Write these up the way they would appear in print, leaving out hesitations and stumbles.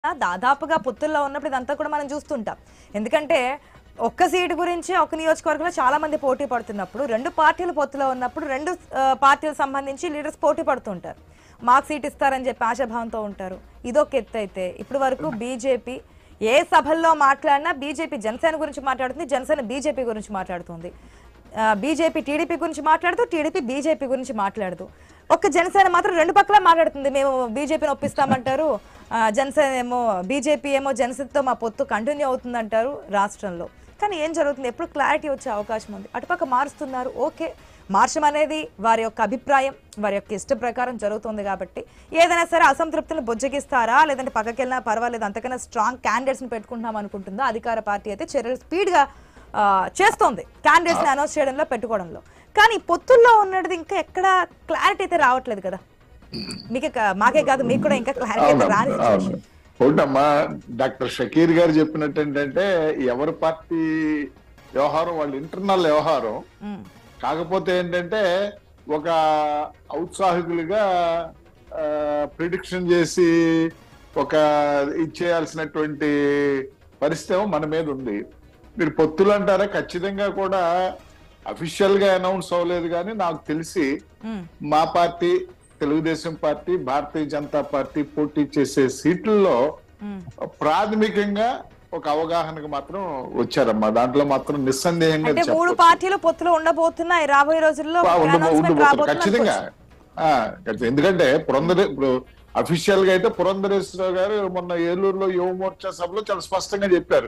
దాదాపుగా పొత్తుల్లో ఉన్నప్పుడు ఇదంతా కూడా మనం చూస్తుంటాం. ఎందుకంటే ఒక్క సీటు గురించి ఒక నియోజకవర్గంలో చాలా మంది పోటీ పడుతున్నప్పుడు, రెండు పార్టీలు పొత్తులో ఉన్నప్పుడు రెండు పార్టీలకు సంబంధించి లీడర్స్ పోటీ పడుతుంటారు. మాకు సీట్ ఇస్తారని చెప్పి ఆశాభావంతో ఉంటారు. ఇదొక ఎత్తు అయితే ఇప్పటి వరకు బీజేపీ ఏ సభల్లో మాట్లాడినా బీజేపీ జనసేన గురించి మాట్లాడుతుంది, జనసేన బీజేపీ గురించి మాట్లాడుతుంది. బీజేపీ టీడీపీ గురించి మాట్లాడుతూ, టీడీపీ బీజేపీ గురించి మాట్లాడుతూ, ఒక్క జనసేన మాత్రం రెండు పక్కల మాట్లాడుతుంది. మేము బీజేపీని ఒప్పిస్తామంటారు, జనసేన ఏమో బీజేపీ ఏమో జనసేనతో మా పొత్తు కంటిన్యూ అవుతుందంటారు రాష్ట్రంలో. కానీ ఏం జరుగుతుంది? ఎప్పుడు క్లారిటీ వచ్చే అవకాశం ఉంది. అటుపక్క మారుస్తున్నారు, ఓకే, మార్చడం అనేది వారి యొక్క అభిప్రాయం, వారి యొక్క ఇష్ట ప్రకారం జరుగుతుంది. కాబట్టి ఏదైనా సరే అసంతృప్తులను బుజ్జగిస్తారా, లేదంటే పక్కకెళ్ళినా పర్వాలేదు అంతకన్నా స్ట్రాంగ్ క్యాండిడేట్స్ని పెట్టుకుంటున్నాం అనుకుంటుందా? అధికార పార్టీ అయితే చర్యలు స్పీడ్గా చేస్తోంది క్యాండిడేట్స్ని అనౌన్స్ చేయడంలో, పెట్టుకోవడంలో. కానీ పొత్తుల్లో ఉన్నది ఇంకా ఎక్కడ క్లారిటీ అయితే రావట్లేదు కదా. మీకు మాకే కాదు, మీకు కూడా ఇంకా క్లారిటీ అయితే రాని సిచ్యువేషన్. ఒకటమ్మా, డాక్టర్ షకీర్ గారు చెప్పినట్టు ఏంటంటే ఎవరి పార్టీ వ్యవహారం వాళ్ళ ఇంటర్నల్ వ్యవహారం. కాకపోతే ఏంటంటే ఒక ఔత్సాహికులుగా ప్రిడిక్షన్ చేసి ఒక ఇచ్చేయాల్సినటువంటి పరిస్థితి మన మీద ఉంది. మీరు పొత్తులు అంటారా, ఖచ్చితంగా కూడా అఫీషియల్ గా అనౌన్స్ అవ్వలేదు. కానీ నాకు తెలిసి మా party, Telugu Desam party, Bharatiya Janata party పోటీ చేసే సీట్లలో ప్రాథమికంగా ఒక అవగాహనకు మాత్రం వచ్చారమ్మా. దాంట్లో మాత్రం నిస్సందేహంగా మూడు పార్టీలు పొత్తులో ఉండబోతున్నాయి రాబోయే రోజుల్లో. ఖచ్చితంగా. ఎందుకంటే ఇప్పుడు అఫీషియల్ గా అయితే పురంధరేశ్వరరావు గారు మొన్న ఏలూరులో యువమోర్చా సభలో చాలా స్పష్టంగా చెప్పారు,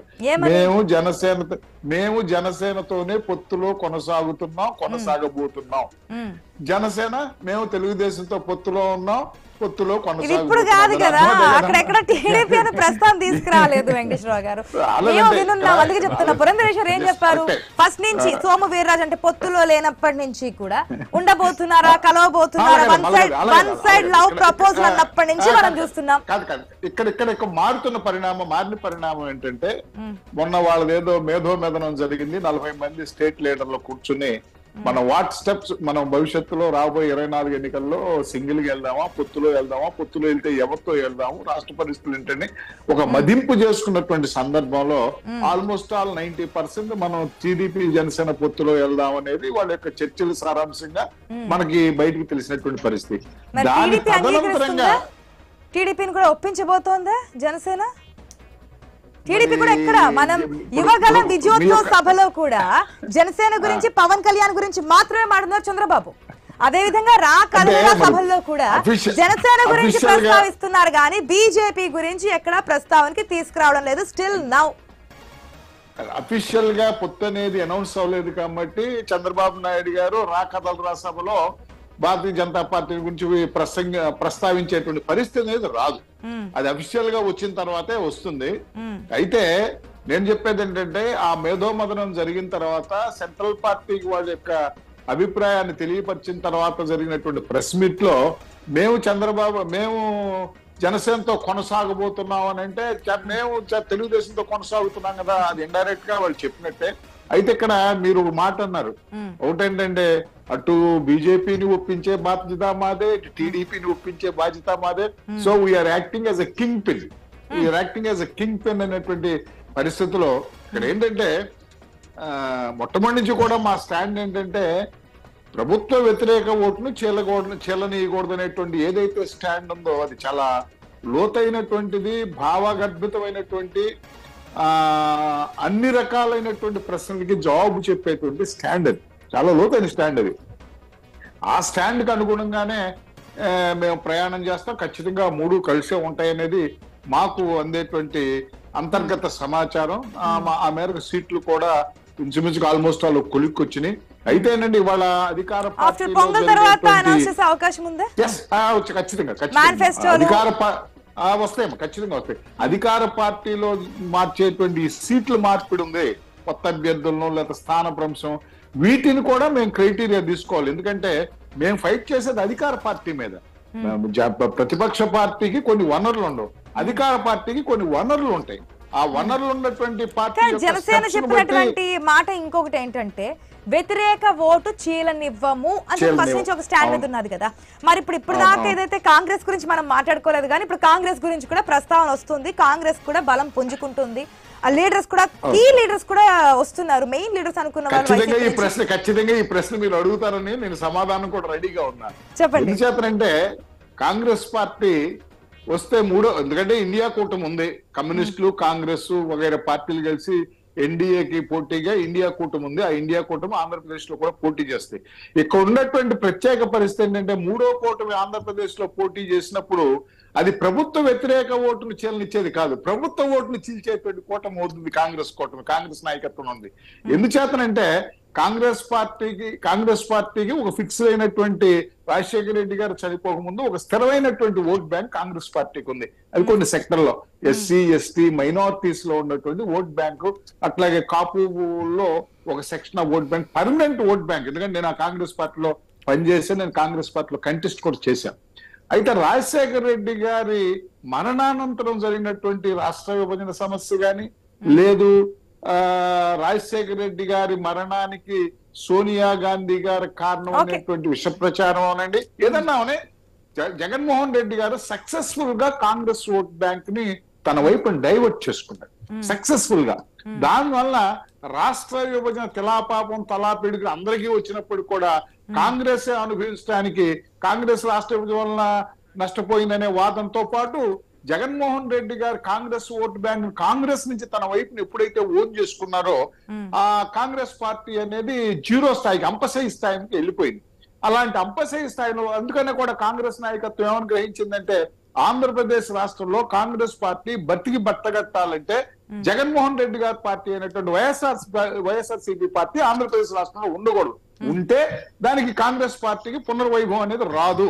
మేము జనసేనతోనే పొత్తులో కొనసాగబోతున్నాం. జనసేన మేము తెలుగుదేశంతో పొత్తులో ఉన్నాం, పొత్తులో ఇప్పుడు కాదు కదా, అక్కడెక్కడ టీడీపీ అనే ప్రస్తావన తీసుకురాలేదు వెంకటేశ్వరరావు గారు. అందుకే చెప్తున్నా, పురంధరేశ్వర్ ఏం చెప్పారు ఫస్ట్ నుంచి, సోము వీర్రాజు అంటే పొత్తులో లేనప్పటి నుంచి కూడా ఉండబోతున్నారా, కలవబోతున్నారా, వన్ సైడ్ లవ్ ప్రపోజల్ అన్నప్పటి నుంచి మనం చూస్తున్నాం. ఇక్కడ మారిన పరిణామం ఏంటంటే, మొన్న వాళ్ళదేదో మేధోమెదనం జరిగింది. 40 మంది స్టేట్ లీడర్లు కూర్చుని మన వాట్ స్టెప్స్, మనం భవిష్యత్తులో రాబోయే 24 ఎన్నికల్లో సింగిల్ గా వెళ్దామా, పొత్తులో వెళ్దామా, పొత్తులో వెళ్తే ఎవరితో వెళ్దాము, రాష్ట్ర పరిస్థితులు ఏంటని ఒక మదింపు చేసుకున్నటువంటి సందర్భంలో ఆల్మోస్ట్ ఆల్ 90% మనం టీడీపీ జనసేన పొత్తులో వెళ్దాం అనేది వాళ్ళ యొక్క చర్చల సారాంశంగా మనకి బయటకు తెలిసినటువంటి పరిస్థితి. దాని తదనంతరంగా టీడీపీని కూడా ఒప్పించబోతోందా జనసేన? టీడీపీ కూడా ఎక్కడ మనం యువగలం విజయోత్సవ సభలో కూడా జనసేన గురించి, పవన్ కళ్యాణ్ గురించి మాత్రమే మాట్లాడుతున్నారు చంద్రబాబు. అదే విధంగా సభల్లో కూడా జనసేన గురించి ప్రస్తావిస్తున్నారు కానీ బీజేపీ గురించి ఎక్కడ ప్రస్తావనకి తీసుకురావడం లేదు స్టిల్ నౌ. అఫీషియల్ గా పొత్తు అనేది అనౌన్స్ అవ్వలేదు కాబట్టి చంద్రబాబు నాయుడు గారు కథల సభలో భారతీయ జనతా పార్టీ గురించి ప్రస్తావించేటువంటి పరిస్థితి అనేది రాదు. అది అఫీషియల్ గా వచ్చిన తర్వాతే వస్తుంది. అయితే నేను చెప్పేది ఏంటంటే, ఆ మేధోమదనం జరిగిన తర్వాత సెంట్రల్ పార్టీకి వాళ్ళ యొక్క అభిప్రాయాన్ని తెలియపరిచిన తర్వాత జరిగినటువంటి ప్రెస్ మీట్ లో మేము జనసేనతో కొనసాగబోతున్నాం అని అంటే, మేము తెలుగుదేశంతో కొనసాగుతున్నాం కదా, అది ఇండైరెక్ట్ గా వాళ్ళు చెప్పినట్టే. అయితే ఇక్కడ మీరు మాట అన్నారు, ఒకటేంటంటే అటు బీజేపీని ఒప్పించే బాధ్యత మాదే, ఇటు టీడీపీని ఒప్పించే బాధ్యత మాదే. So we are acting as a kingpin అనేటువంటి పరిస్థితిలో ఇక్కడ ఏంటంటే, మొట్టమొదటి నుంచి కూడా మా స్టాండ్ ఏంటంటే, ప్రభుత్వ వ్యతిరేక ఓటును చీలనీయకూడదు అనేటువంటి ఏదైతే స్టాండ్ ఉందో అది చాలా లోతైనటువంటిది, భావగర్భితమైనటువంటి, అన్ని రకాలైనటువంటి ప్రశ్నలకి జవాబు చెప్పేటువంటి స్టాండ్. అది చాలా లోతైన స్టాండ్. అది ఆ స్టాండ్కి అనుగుణంగానే మేము ప్రయాణం చేస్తాం. ఖచ్చితంగా మూడు కలిసే ఉంటాయనేది మాకు అందేటువంటి అంతర్గత సమాచారం. ఆ మేరకు సీట్లు కూడా ఇంచుమించుగా ఆల్మోస్ట్ వాళ్ళు కొలిక్కొచ్చినాయి. అయితేనండి ఇవాళ అధికార ఖచ్చితంగా వస్తాయి. అధికార పార్టీలో మార్చేటువంటి సీట్లు మార్పిడి ఉంది, కొత్త అభ్యర్థులను లేదా స్థానభ్రంశం, వీటిని కూడా మేము క్రైటీరియా తీసుకోవాలి. ఎందుకంటే మేము ఫైట్ చేసేది అధికార పార్టీ మీద. ప్రతిపక్ష పార్టీకి కొన్ని వనరులు ఉండవు, అధికార పార్టీకి కొన్ని వనరులు ఉంటాయి. ఆ వనరులు ఉన్నటువంటి పార్టీ కానీ యొక్క జనసేన steps ను చెప్పినటువంటి మాట ఇంకొకటి ఏంటంటే వ్యతిరేక ఓటు చీలనివ్వము అని ఫస్ట్ నుంచి ఒక స్టాండ్ మీద ఉన్నది కదా. మరి ఇప్పుడు దాకా ఏదైతే కాంగ్రెస్ గురించి మనం మాట్లాడుకోలేదు కానీ ఇప్పుడు కాంగ్రెస్ గురించి కూడా ప్రస్తావన వస్తుంది. కాంగ్రెస్ కూడా బలం పుంజుకుంటుంది. ఆ లీడర్స్ కూడా కీ లీడర్స్ కూడా వస్తున్నారు. మెయిన్ లీడర్స్ అనుకున్న ఖచ్చితంగా ఈ ప్రశ్న మీరు అడుగుతారని నేను సమాధానం కూడా రెడీగా ఉన్నాను. చెప్పండి. ఎందుచేతనంటే కాంగ్రెస్ పార్టీ వస్తే ఎందుకంటే ఇండియా కూటమి ఉంది, కమ్యూనిస్టులు కాంగ్రెస్ వగైరా పార్టీలు కలిసి ఎన్డీఏకి పోటీగా ఇండియా కూటమి ఉంది. ఆ ఇండియా కూటమి ఆంధ్రప్రదేశ్ లో కూడా పోటీ చేస్తాయి. ఇక్కడ ఉన్నటువంటి ప్రత్యేక పరిస్థితి ఏంటంటే మూడో కూటమి ఆంధ్రప్రదేశ్ లో పోటీ చేసినప్పుడు అది ప్రభుత్వ వ్యతిరేక ఓటును చీలనిచ్చేది కాదు, ప్రభుత్వ ఓటును చీల్చేటువంటి కూటమి అవుతుంది కాంగ్రెస్ కూటమి, కాంగ్రెస్ నాయకత్వం ఉంది. ఎందుచేతనంటే కాంగ్రెస్ పార్టీకి ఒక ఫిక్స్ అయినటువంటి రాజశేఖర రెడ్డి గారు చనిపోకముందు ఒక స్థిరమైనటువంటి ఓట్ బ్యాంక్ కాంగ్రెస్ పార్టీకి ఉంది. అది కొన్ని సెక్టర్లో ఎస్సీ ఎస్టీ మైనారిటీస్ లో ఉన్నటువంటి ఓట్ బ్యాంకు, అట్లాగే కాపులో ఒక section of vote bank, permanent vote bank. ఎందుకంటే నేను ఆ కాంగ్రెస్ పార్టీలో పనిచేసి నేను కాంగ్రెస్ పార్టీలో కంటెస్ట్ కూడా చేశాను. అయితే రాజశేఖర రెడ్డి గారి మరణానంతరం జరిగినటువంటి రాష్ట్ర విభజన సమస్య గాని లేదు, రాజశేఖర రెడ్డి గారి మరణానికి సోనియా గాంధీ గారి కారణం అనేటువంటి విష ప్రచారం అనండి ఏదన్నా అనే జగన్మోహన్ రెడ్డి గారు సక్సెస్ఫుల్ గా కాంగ్రెస్ ఓట్ బ్యాంక్ ని తన వైపు డైవర్ట్ చేసుకున్నాడు సక్సెస్ఫుల్ గా. దానివల్ల రాష్ట్ర విభజన తిలాపాపం తలాపిడికి అందరికీ వచ్చినప్పుడు కూడా కాంగ్రెస్ అనుభవించడానికి కాంగ్రెస్ రాష్ట్ర విభజన వలన నష్టపోయిందనే వాదంతో పాటు జగన్మోహన్ రెడ్డి గారు కాంగ్రెస్ ఓట్ బ్యాంక్ కాంగ్రెస్ నుంచి తన వైపుని ఎప్పుడైతే ఓన్ చేసుకున్నారో ఆ కాంగ్రెస్ పార్టీ అనేది జీరో స్థాయికి అంపశయ స్థాయికి వెళ్ళిపోయింది. అలాంటి అంపశయ స్థాయిలో అందుకనే కూడా కాంగ్రెస్ నాయకత్వం ఏమని గ్రహించిందంటే ఆంధ్రప్రదేశ్ రాష్ట్రంలో కాంగ్రెస్ పార్టీ బతికి బట్టగట్టాలంటే జగన్మోహన్ రెడ్డి గారి పార్టీ అయినటువంటి వైఎస్ఆర్సీపీ పార్టీ ఆంధ్రప్రదేశ్ రాష్ట్రంలో ఉండకూడదు. ఉంటే దానికి కాంగ్రెస్ పార్టీకి పునర్వైభవం అనేది రాదు,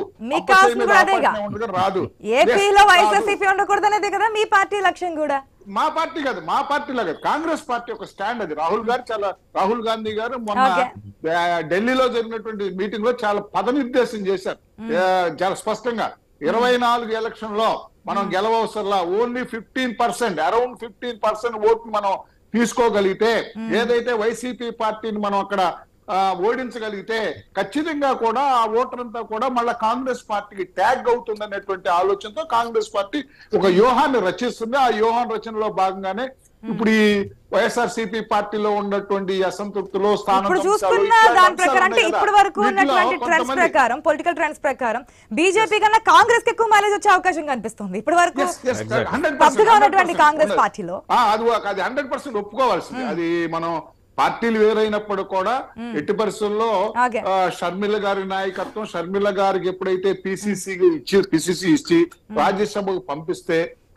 రాదు. ఏపీలో వైఎస్ఆర్సీపీ ఉండకూడదు అనేది కదా మీ పార్టీ లక్ష్యం కూడా. మా పార్టీ కాదు, మా పార్టీ లాగా కాంగ్రెస్ పార్టీ ఒక స్టాండ్ అది. రాహుల్ గాంధీ గారు మొన్న ఢిల్లీలో జరిగినటువంటి మీటింగ్ లో చాలా పదనిర్దేశం చేశారు చాలా స్పష్టంగా. 24 ఎలక్షన్ లో మనం గెలవవసరంలా ఓన్లీ 15%, అరౌండ్ 15% ఓట్లు మనం తీసుకోగలిగితే ఏదైతే వైసీపీ పార్టీని మనం అక్కడ ఓడించగలిగితే ఖచ్చితంగా కూడా ఆ ఓటర్ అంతా కూడా మళ్ళీ కాంగ్రెస్ పార్టీకి ట్యాగ్ అవుతుంది అనేటువంటి ఆలోచనతో కాంగ్రెస్ పార్టీ ఒక వ్యూహాన్ని రచిస్తుంది. ఆ వ్యూహాన్ రచనలో భాగంగానే ఇప్పుడు ఈ వైఎస్ఆర్సీపీ పార్టీలో ఉన్నటువంటి అసంతృప్తిలో పొలిటికల్ ట్రెండ్స్ ప్రకారం బీజేపీ కన్నా కాంగ్రెస్ ఎక్కువ మైలేజ్ వచ్చే అవకాశం కనిపిస్తుంది ఇప్పటి వరకు కాంగ్రెస్ పార్టీలో. అది 100% ఒప్పుకోవాల్సింది. అది మనం పార్టీలు వేరైనప్పుడు కూడా ఎట్టి పరిస్థితుల్లో షర్మిల గారి నాయకత్వం, షర్మిల గారికి ఎప్పుడైతే పిసిసి ఇచ్చి రాజ్యసభకు పంపిస్తే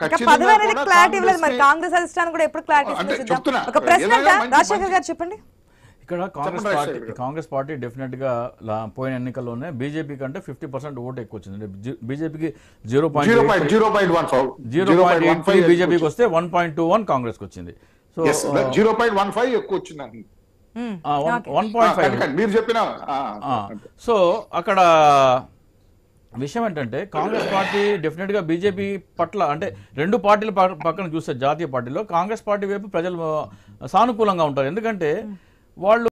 ఇక్కడ కాంగ్రెస్ పార్టీ డెఫినెట్ గా పోయిన ఎన్నికల్లోనే బీజేపీ కంటే 50% ఓటు ఎక్కువ వచ్చింది. బీజేపీకి 0.0.3 బీజేపీకి వస్తే 1.21 కాంగ్రెస్ కి వచ్చింది. సో 0.15 ఎక్కువ వచ్చింది. 1.5 మీరు చెప్పిన. సో అక్కడ విషయం ఏంటంటే కాంగ్రెస్ పార్టీ డెఫినెట్ గా బీజేపీ పట్ల అంటే రెండు పార్టీల పక్కన చూస్తే జాతీయ పార్టీలో కాంగ్రెస్ పార్టీ వైపు ప్రజలు సానుకూలంగా ఉంటారు. ఎందుకంటే వాళ్ళు